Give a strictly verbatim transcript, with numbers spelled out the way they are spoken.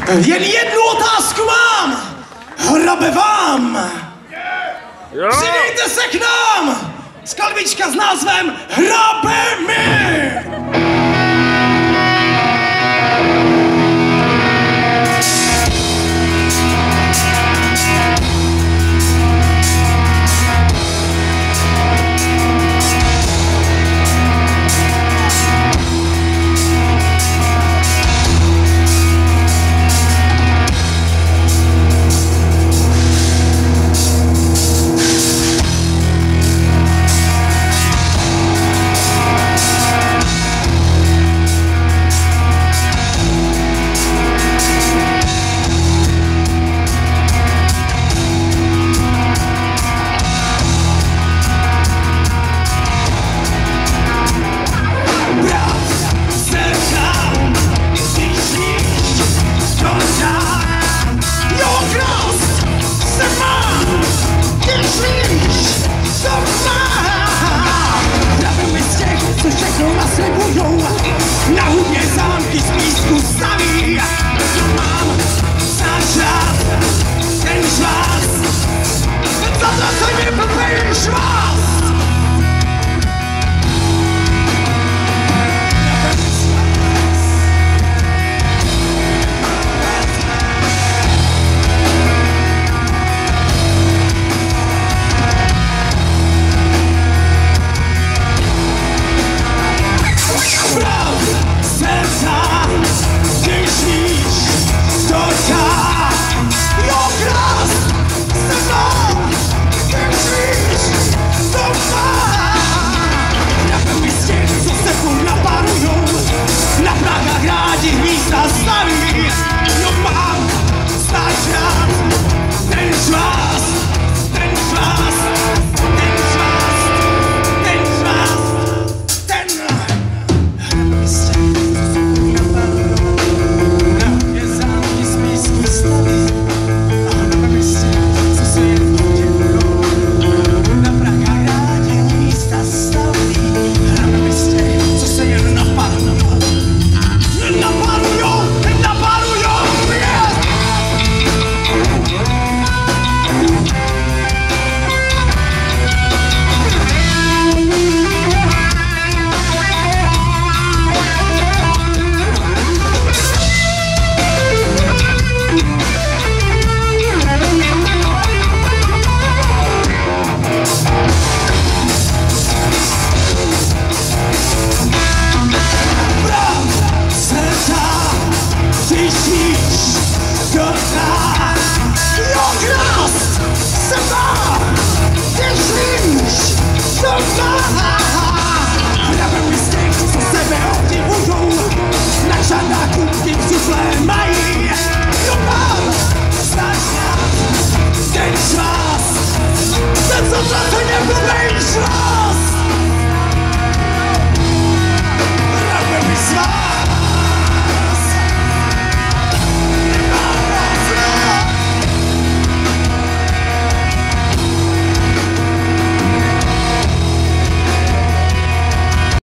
Jen jednu otázku mám! Hrabe vám! Přidejte se k nám! Skladbička s názvem Hrabe mi! Na hudě zámky z písku staví. Mám začát ten čas, zavracaj mě blbej švás. Zastaví, no mám začát ten čas, ten čas, ten čas, ten čas, ten na mě zámky z písku staví a na místě, co se jen podivujou, na Prahách rádi místa staví a na místě, co se jen napadnou. Napadujou, napadujou mě! Na žádáku ty cuflé mají.